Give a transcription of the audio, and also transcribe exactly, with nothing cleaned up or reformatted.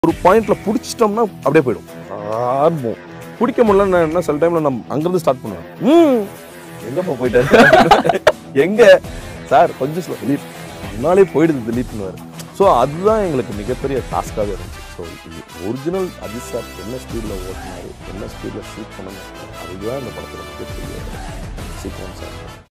ஒரு பாயிண்ட்ல பிடிச்சிட்டோம்னா அப்படியே போயிடும். ஆர்வம் பிடிக்க முடியலன்னு என்ன சில டைம்ல நம்ம அங்கிருந்து ஸ்டார்ட் பண்ணுவேன். ம் எங்கப்பா போயிட்டாரு எங்க சார் கொஞ்சம் ஸ்லோ திலீப் முன்னாலே போயிடுது திலீப்னு. ஸோ அதுதான் எங்களுக்கு மிகப்பெரிய டாஸ்காகவே இருந்துச்சு. ஸோ ஒரிஜினல் அஜித் சார் என்ன ஸ்பீடில் ஓட்டினாரு, என்ன ஸ்பீடில் ஷூட் பண்ணணும், அதுதான் இந்த படத்தில் மிகப்பெரிய சீக்வன்ஸாக இருக்கும்.